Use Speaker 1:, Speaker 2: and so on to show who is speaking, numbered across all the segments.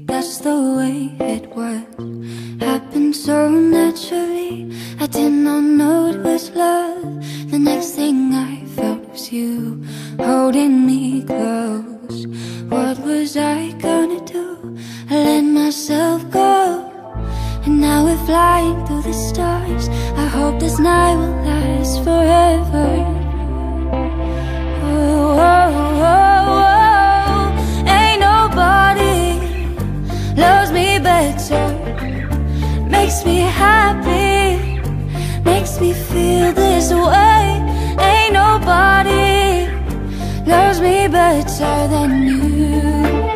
Speaker 1: that's the way it was. Happened so naturally, I did not know it was love. The next thing I felt was you holding me close. What was I gonna do? I let myself go, and now we're flying through the stars. I hope this night will last forever. Oh, oh, oh, oh. Ain't nobody loves me better, makes me happy, makes me feel this way. Ain't nobody loves me better than you.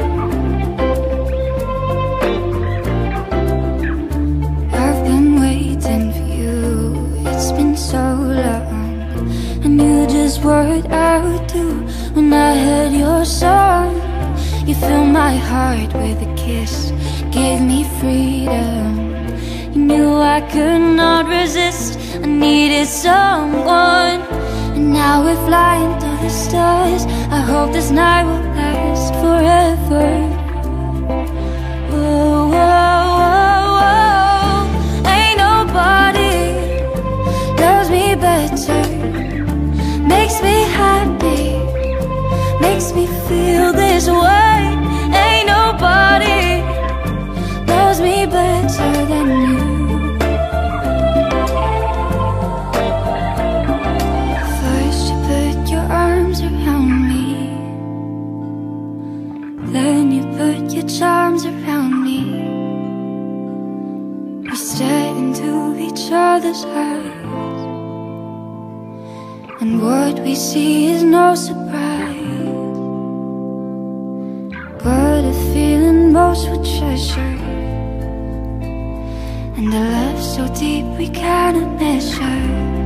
Speaker 1: I've been waiting for you, it's been so long. I knew just what I would do when I heard your song. You filled my heart with a kiss, gave me freedom. You knew I could not resist, I needed someone. And now we're flying through the stars. I hope this night will last forever. Oh, oh, oh, oh. Ain't nobody loves me better, makes me happy, makes me feel this way. Ain't nobody loves me better than you. First you put your arms around me, then you put your charms around me. We stare into each other's eyes, and what we see is no surprise, but a feeling most would treasure, and a love so deep we cannot measure.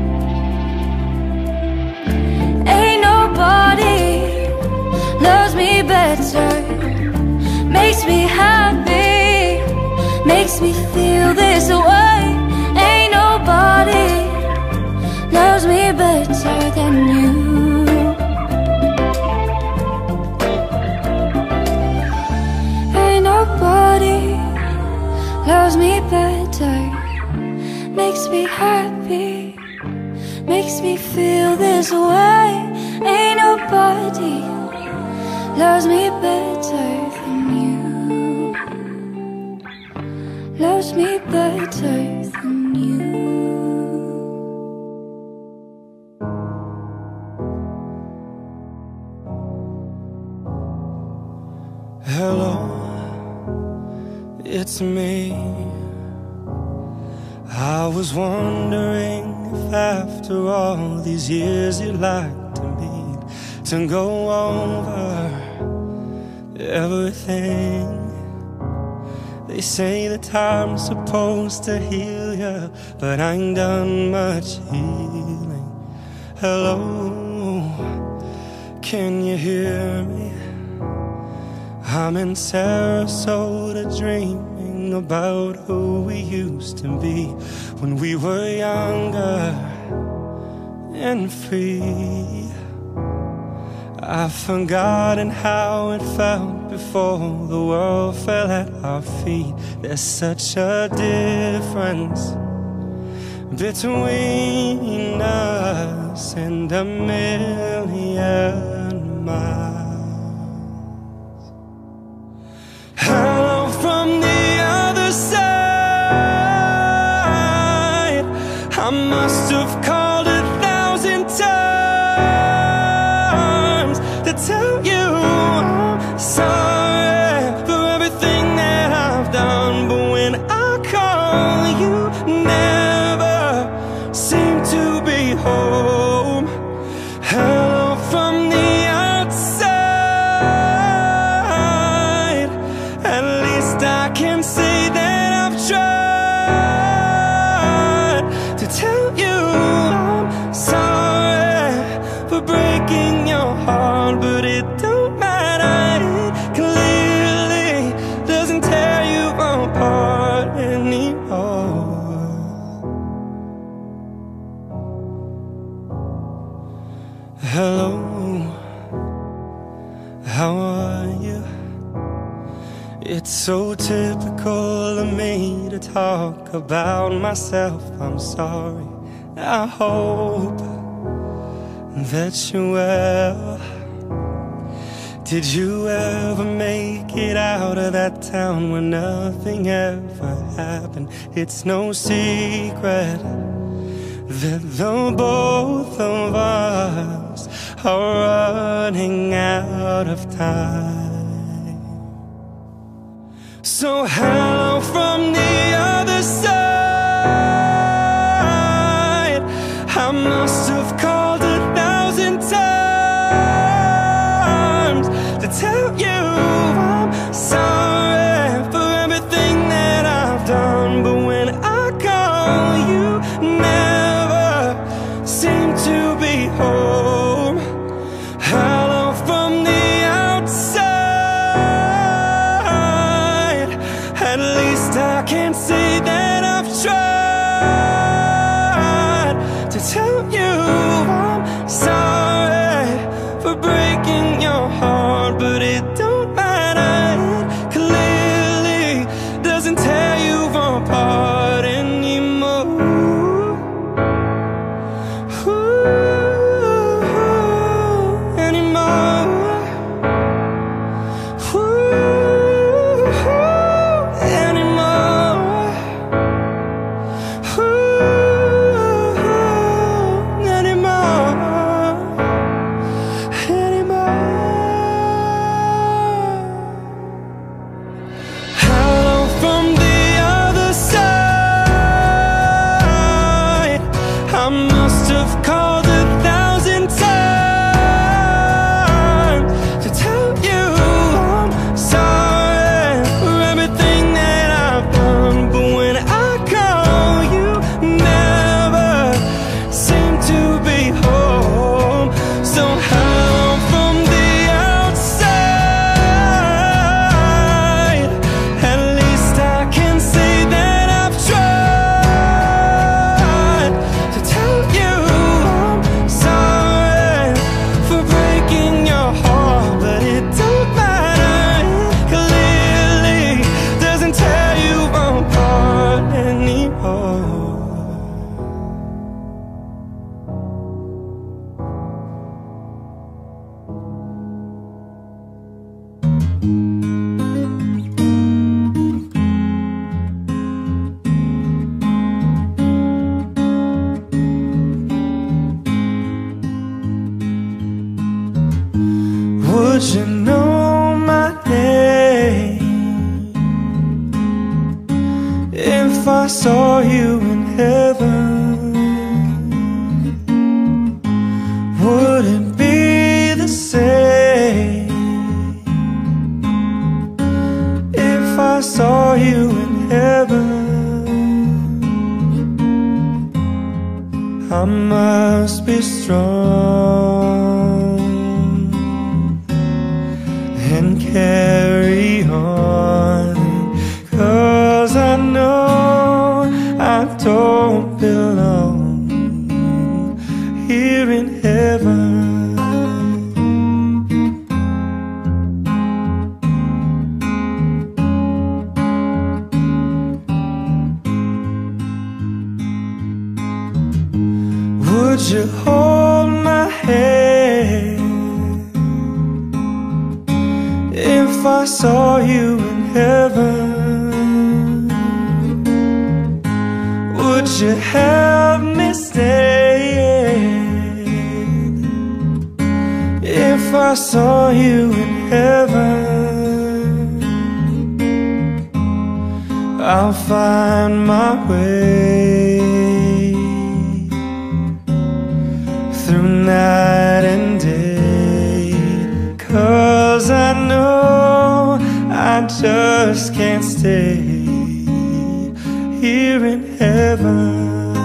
Speaker 1: Ain't nobody loves me better, makes me happy, makes me feel this way. Ain't nobody loves me better than you. Ain't nobody loves me better, makes me happy, makes me feel this way. Ain't nobody loves me better than you, loves me better than you.
Speaker 2: Hello, it's me. I was wondering if after all these years you'd like to meet, to go over everything. They say that time's supposed to heal ya, but I ain't done much healing. Hello, can you hear me? I'm in Sarasota dreaming about who we used to be when we were younger and free. I've forgotten how it felt before the world fell at our feet. There's such a difference between us and a million miles. Hello from the other side. I must have called 1,000 times to tell you I'm sorry for everything that I've done, but when I call you never seem to be home. Hello from the outside, at least I can say that I've tried to tell you I'm sorry for breaking your heart, but it don't matter, it clearly doesn't tear you apart anymore. Hello, how are you? It's so typical of me to talk about myself. I'm sorry. I hope that you're well. Did you ever make it out of that town where nothing ever happened? It's no secret that the both of us are running out of time. So hello from the other side. I must have called 1,000 times to tell you I'm sorry for everything that I've done. But when I call, you never seem to be home. Hello from the outside. At least I can say that I've tried to tell you I'm sorry for breaking your heart, but it don't matter. It clearly doesn't tear you apart anymore. Ooh, anymore. Ooh, anymore. Ooh, anymore. Hello from the other side. I must have called 1,000 times to tell you I'm sorry for everything that I've done. But when I call, you never seem to be home. So hello from the outside. At least I can say that I've tried to tell you I'm sorry for breaking your heart, but it don't matter. It clearly doesn't tear you apart anymore. Would you know my name if I saw you in heaven? Would it be the same if I saw you in heaven? I must be strong and carry on, 'cause I know I don't belong here in heaven. Would you hold my hand if I saw you in heaven? Would you help me stand if I saw you in heaven? I'll find my way through night and day, 'cause I know I just can't stay here in heaven.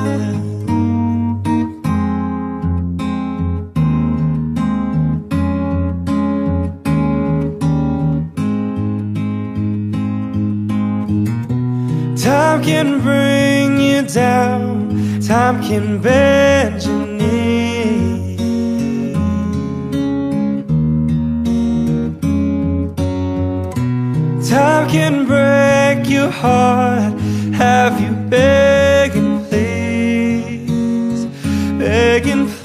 Speaker 2: Time can bring you down, time can bend your knee. Time can bring your heart have you begging, please, begging, please.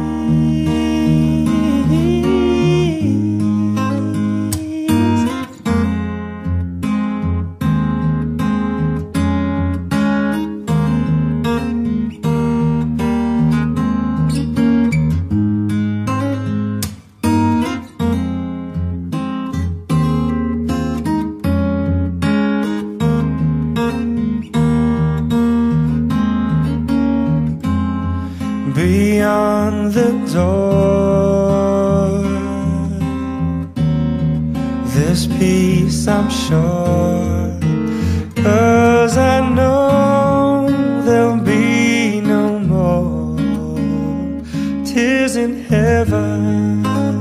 Speaker 2: Beyond the door, this peace I'm sure, 'cause I know there'll be no more tears in heaven.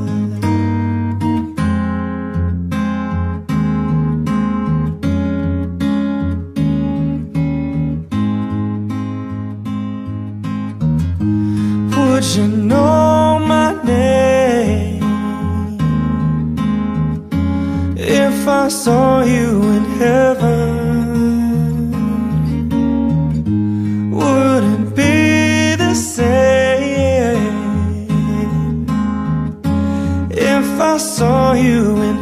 Speaker 2: Would you know my name if I saw you in heaven? Wouldn't be the same if I saw you in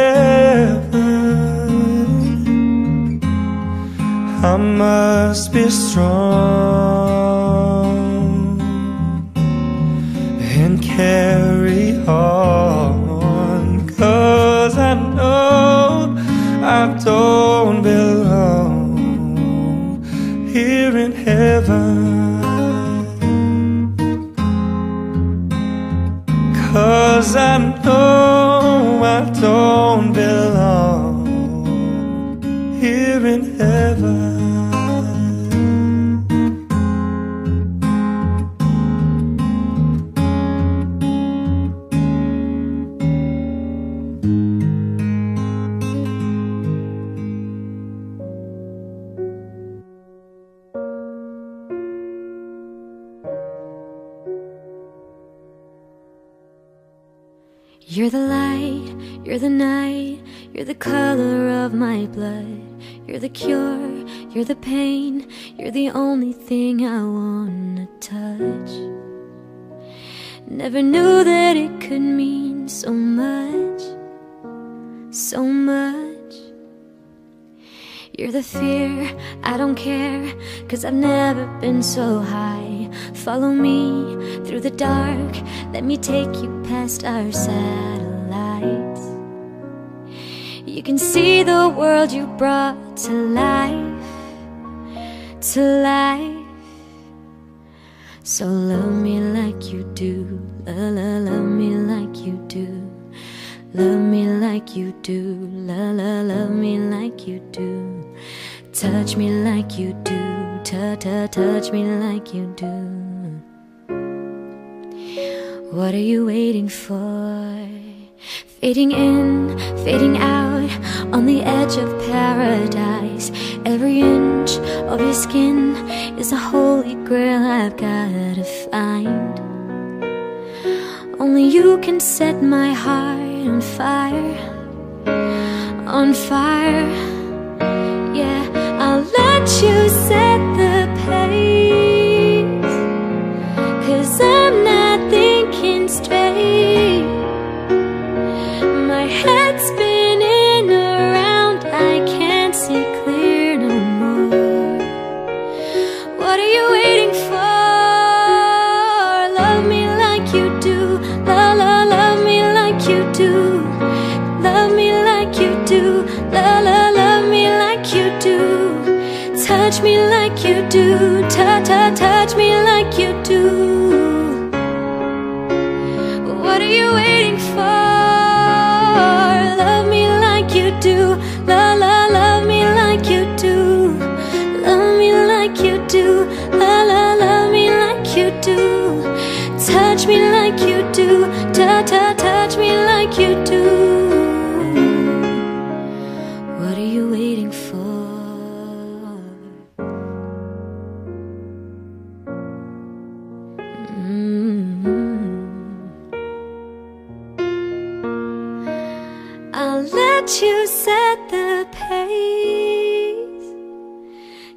Speaker 2: heaven. I must be strong and carry on, 'cause I know I don't belong here in heaven, 'cause I know I don't belong here in heaven.
Speaker 1: You're the light, you're the night, you're the color of my blood. You're the cure, you're the pain, you're the only thing I wanna touch. Never knew that it could mean so much, so much. You're the fear, I don't care, 'cause I've never been so high. Follow me through the dark, let me take you past our satellites. You can see the world you brought to life, to life. So love me like you do, love me like you do. Love me like you do, love me like you do. Touch me like you do, touch me like you do. What are you waiting for? Fading in, fading out, on the edge of paradise. Every inch of your skin is a holy grail I've gotta find. Only you can set my heart on fire, on fire. Yeah, I'll let you set the pace, 'cause I'm not thinking straight. My head's spinning around, I can't see clear no more. What are you waiting for? Love me like you do, love me like you do. Love me like you do, love me like you do. Touch me like you do, touch me like you do. What are you waiting for? Love me like you do, love me like you do. Love me like you do, love me like you do. Touch me like you do, touch me like you do. What are you waiting for? I'll let you set the pace,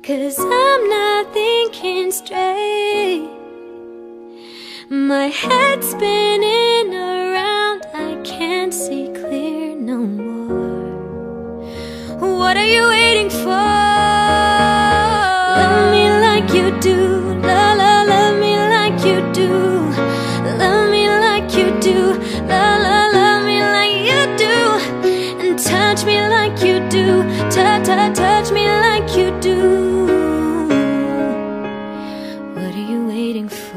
Speaker 1: 'cause I'm not thinking straight. My head's spinning around, I can't see clear no more. What are you waiting for? Love me like you do, la la, love me like you do. Love me like you do, la la, love me like you do. And touch me like you do, touch me like you do. What are you waiting for?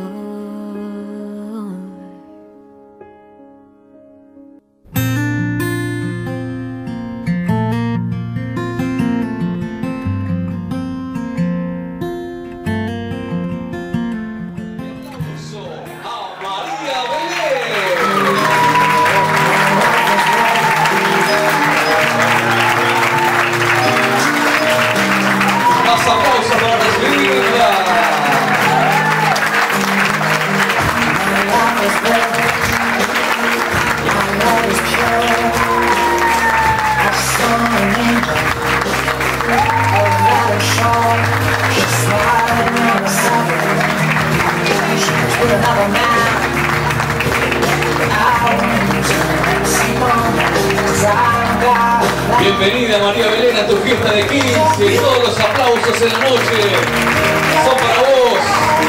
Speaker 3: Bienvenida María Belén a tu fiesta de 15 y todos los aplausos en la noche son para vos.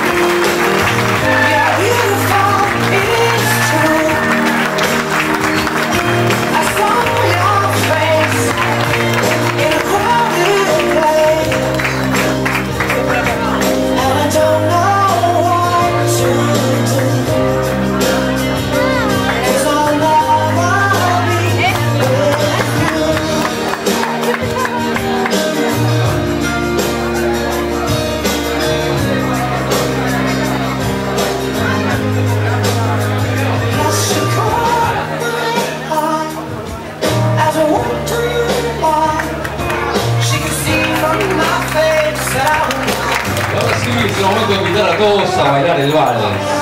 Speaker 3: Es el momento de invitar a todos a bailar el vals.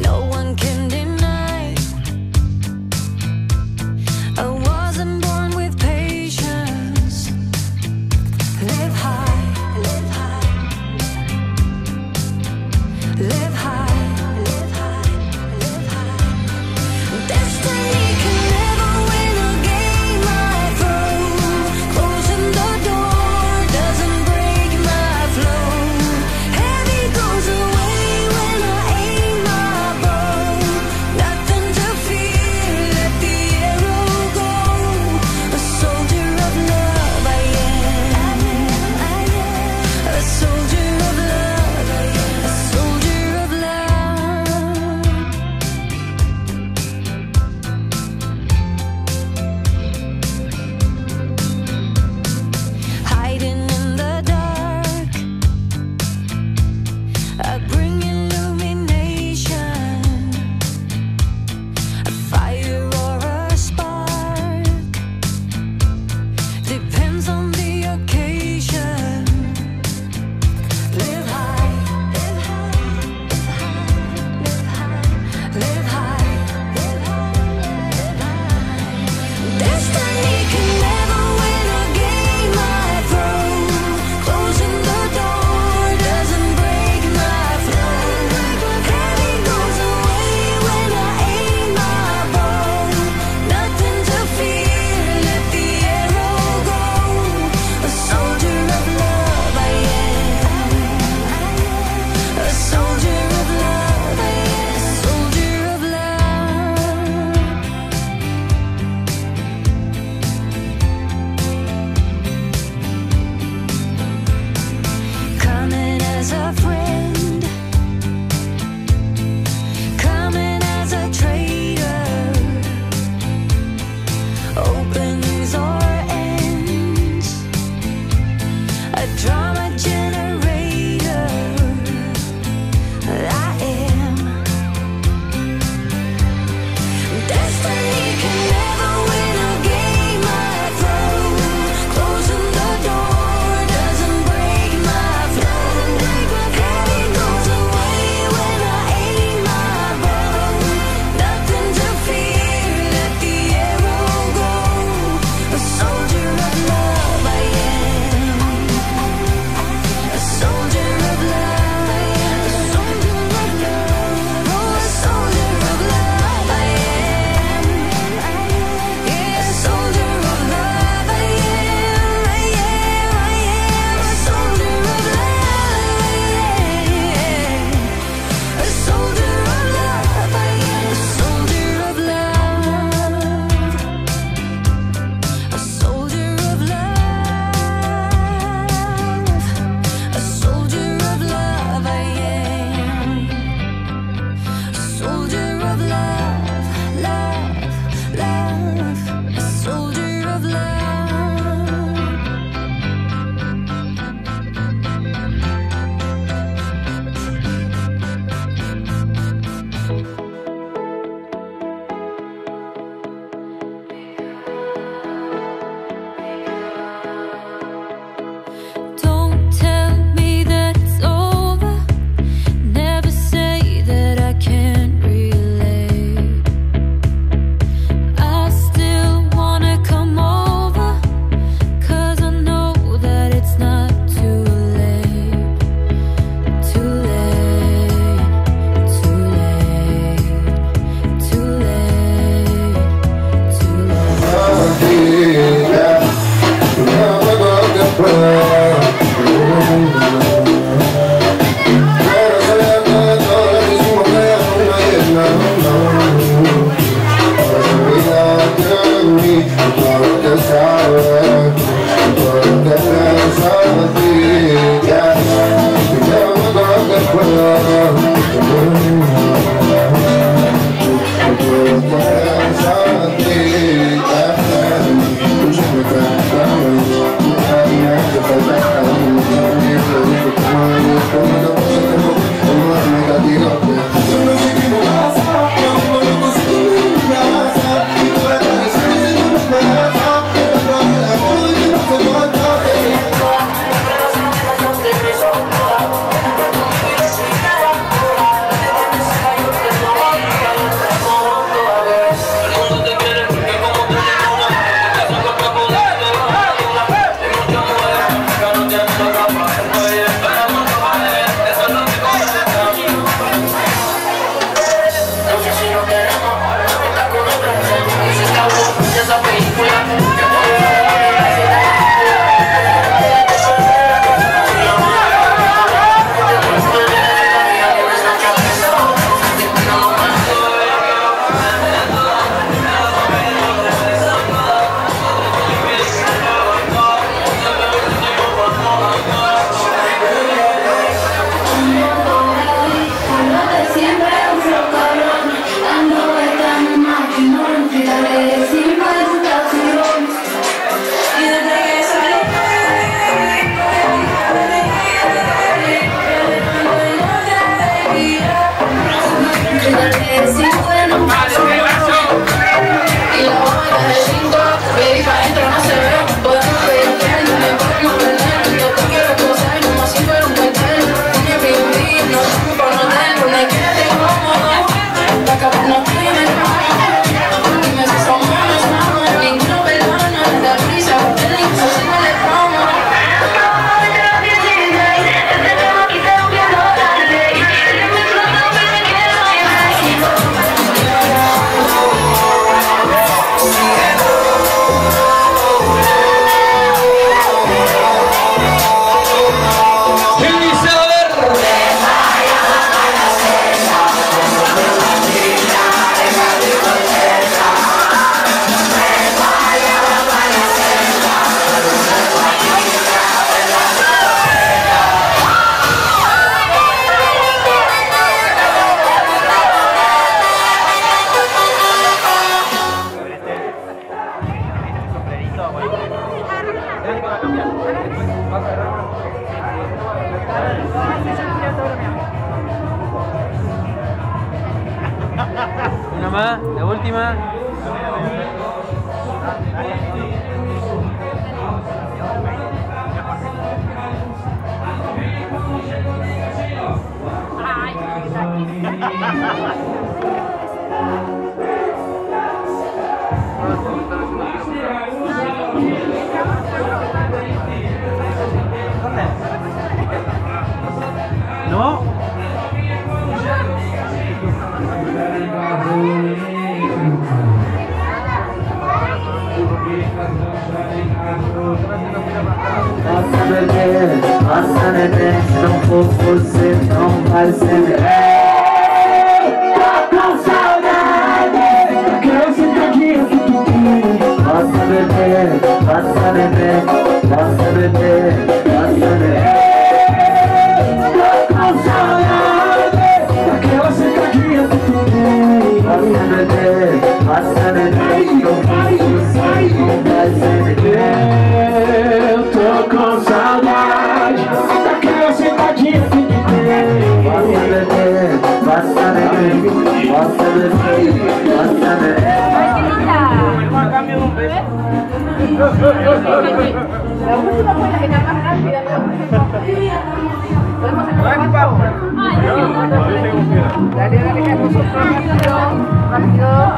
Speaker 1: I wasn't born with
Speaker 4: Una más, la última. No.
Speaker 5: Passa bebê, não for você, não vai ser bebê. Tô com saudade, quero sentar aqui, eu fico aqui. Passa bebê, passa bebê, passa bebê, passa bebê. Tô com saudade, quero sentar aqui, eu fico aqui. Passa bebê, passa bebê, não for você, não vai ser bebê. Eu tô com saudade daquela sentadinha que me dei. Basta beber, basta beber, basta beber, basta beber.
Speaker 6: Vai cambio de un beso. La última fue la que está más rápida. ¿Podemos sacar el paso? Dale, dale, que nosotros rápido, rápido.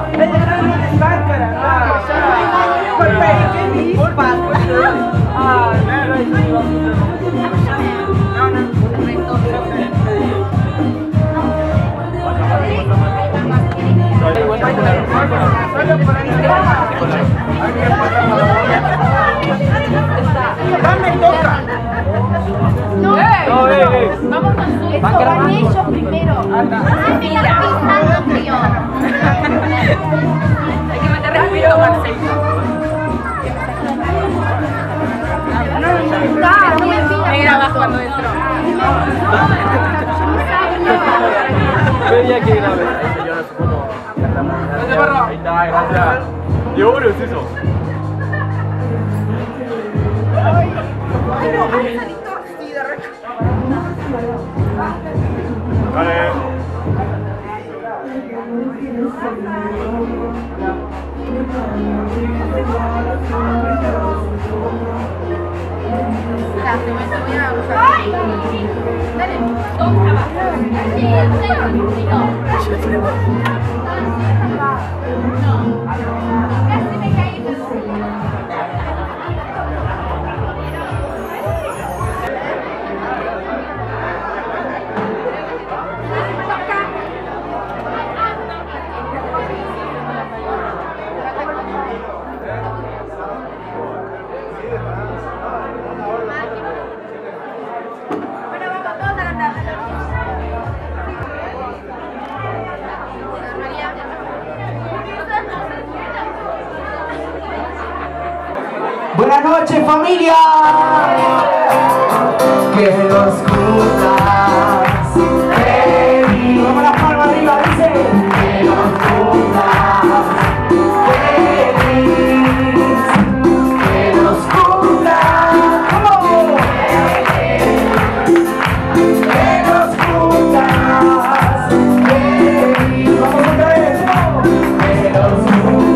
Speaker 7: ¡Dame toca!
Speaker 6: No, vamos con su. Van ellos primero. Mira, pisando frío. Hay que meter respiro, Marcelo. Negra abajo cuando entró.
Speaker 4: Veía que grave.
Speaker 7: Ahí está, gracias. ¿Y oro es eso? Vale.
Speaker 6: Dale, dos abajo. Casi me caí.
Speaker 5: Buenas noches, familia. Que los cumplas feliz. Vamos las palmas arriba, dice. Que los cumplas feliz. Que los cumplas. ¡Vamos! Que los cumplas feliz. Vamos otra vez. Que los cumplas.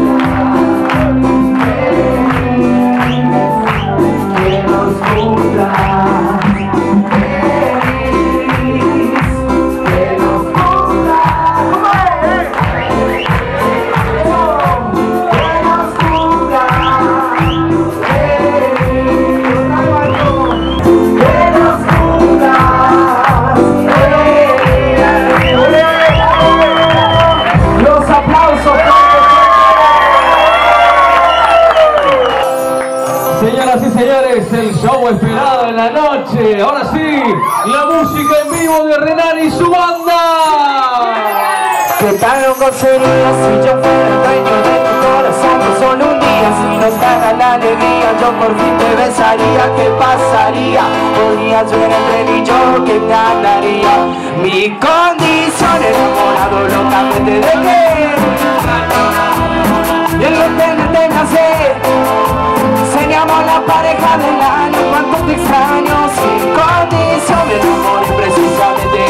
Speaker 3: Señoras y señores, el show esperado en la noche. Ahora sí, la música en vivo de Renan y su banda.
Speaker 5: ¿Qué tan loco sería si yo fuera el dueño de tu corazón por solo un día? Si nos gana la alegría, yo por fin te besaría. ¿Qué pasaría? Podrías ver entre él y yo que ganaría. Mi condición, enamorado locamente de qué. Y en lo que me tenga sed, seríamos la pareja del año. Cuánto te extraño. sin condición me enamoré precisamente.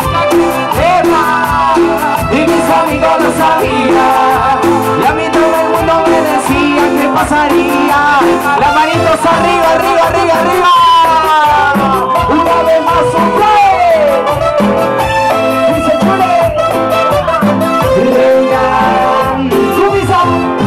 Speaker 5: Y mis amigos lo sabían, y a mí todo el mundo me decía que pasaría. Las manitos arriba, arriba, arriba, arriba. Una vez más un play. Dice Chule. Reina, tu visa.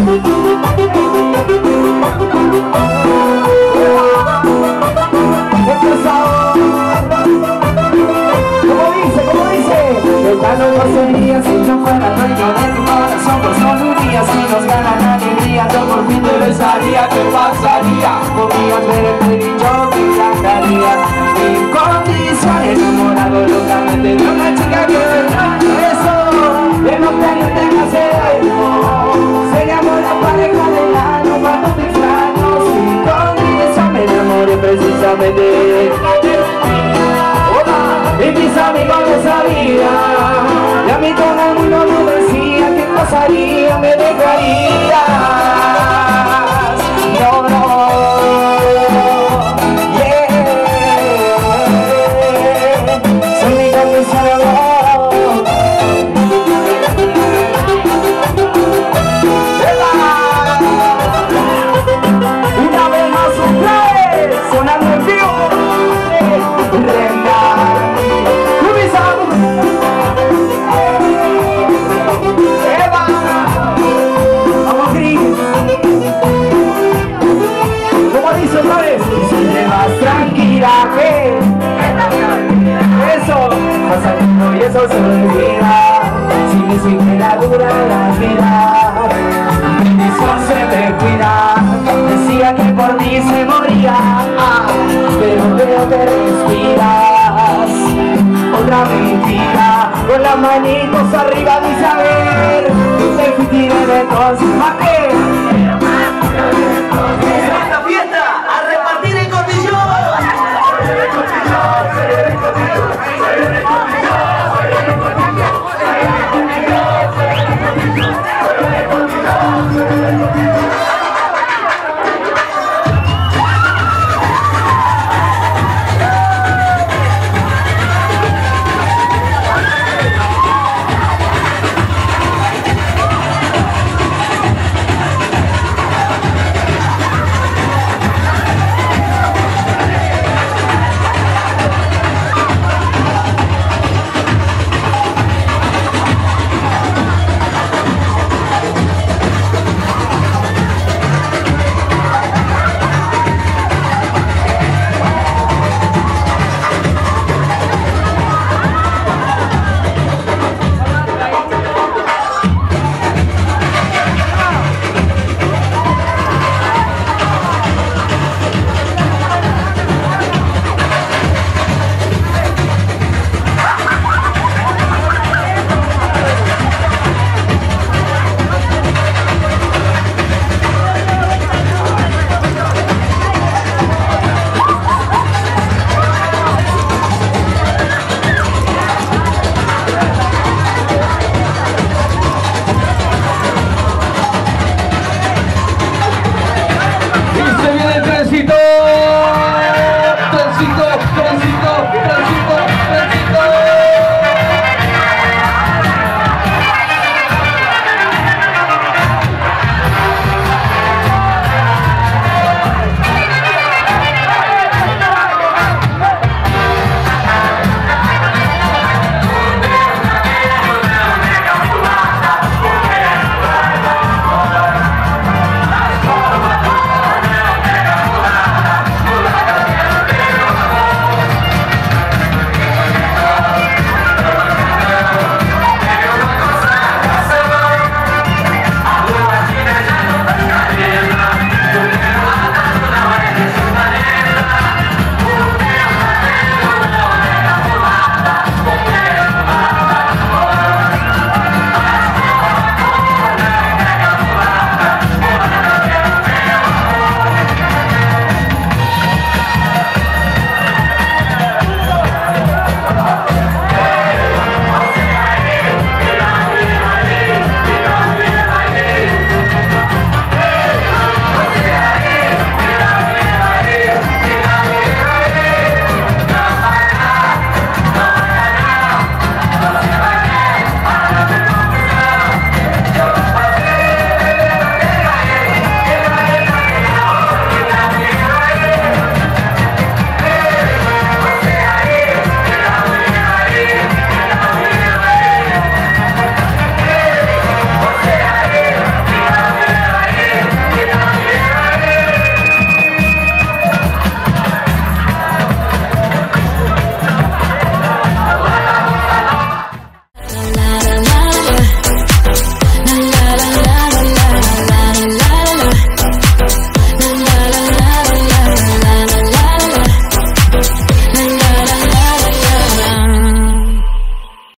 Speaker 5: Como dice, el plano no sería si yo fuera dueño de tu corazón por solo un día. Si nos ganan la alegría, yo por fin te besaría. ¿Qué pasaría? Podrías verte y yo te encantaría. Sin condición, enamorado locamente de una chica que eso de no tenerte en acero. Seríamos la pareja del año cuando te extraño. Sin condición me enamoré precisamente. Y mis amigos lo sabían, y a mí todo el mundo me decía que pasaría, me dejarías. No, no, yeah. Soy mi condición. Una vez más un play, sonando en vivo. Tranquila, que eso pasa tiempo y eso se olvida. Si me siquiera dura la vida, bendición se me cuida. Decía que por mí se moría, pero veo que respiras. Otra mentira, con las manitos arriba dice a ver, te fuiste de entonces, ¿pa' qué?